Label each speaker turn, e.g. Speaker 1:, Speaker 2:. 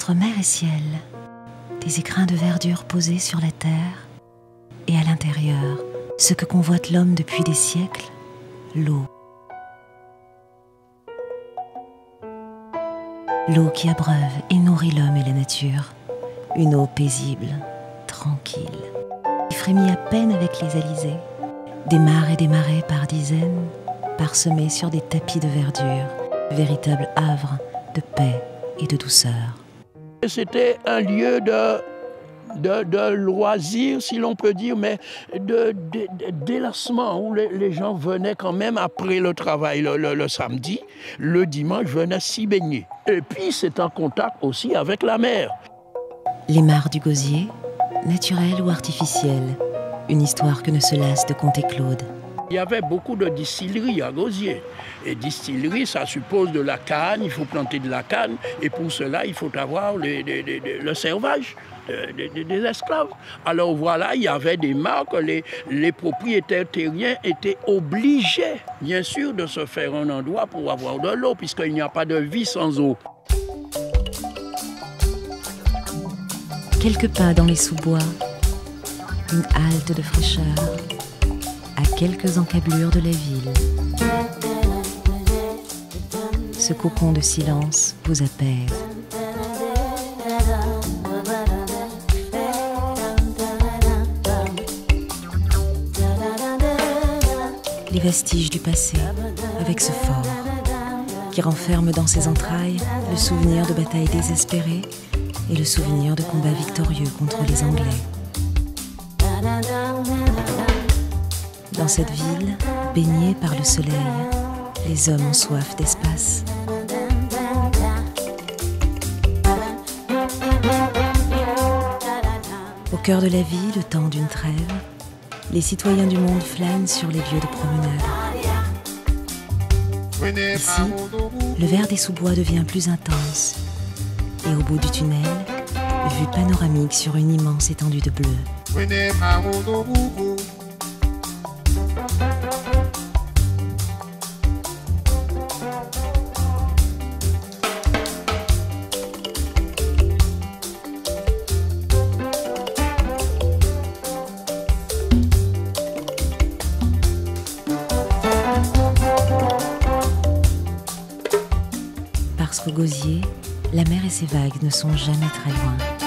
Speaker 1: Entre mer et ciel, des écrins de verdure posés sur la terre, et à l'intérieur, ce que convoite l'homme depuis des siècles, l'eau. L'eau qui abreuve et nourrit l'homme et la nature, une eau paisible, tranquille, qui frémit à peine avec les alizés, des mares et des marais par dizaines, parsemés sur des tapis de verdure, véritable havre de paix et de douceur.
Speaker 2: C'était un lieu de loisir, si l'on peut dire, mais d'élassement, où les gens venaient quand même après le travail le samedi, le dimanche, venaient s'y baigner. Et puis c'est en contact aussi avec la mer.
Speaker 1: Les mares du Gosier, naturelles ou artificielles, une histoire que ne se lasse de conter Claude.
Speaker 2: Il y avait beaucoup de distilleries à Gosier. Et distillerie, ça suppose de la canne, il faut planter de la canne. Et pour cela, il faut avoir le servage des esclaves. Alors voilà, il y avait des marques, les propriétaires terriens étaient obligés, bien sûr, de se faire un endroit pour avoir de l'eau, puisqu'il n'y a pas de vie sans eau.
Speaker 1: Quelques pas dans les sous-bois, une halte de fraîcheur, à quelques encablures de la ville. Ce cocon de silence vous apaise. Les vestiges du passé, avec ce fort, qui renferme dans ses entrailles le souvenir de batailles désespérées et le souvenir de combats victorieux contre les Anglais. Dans cette ville, baignée par le soleil, les hommes ont soif d'espace. Au cœur de la vie, le temps d'une trêve, les citoyens du monde flânent sur les lieux de promenade. Ici, le vert des sous-bois devient plus intense. Et au bout du tunnel, vue panoramique sur une immense étendue de bleu. Parce qu'au Gosier, la mer et ses vagues ne sont jamais très loin.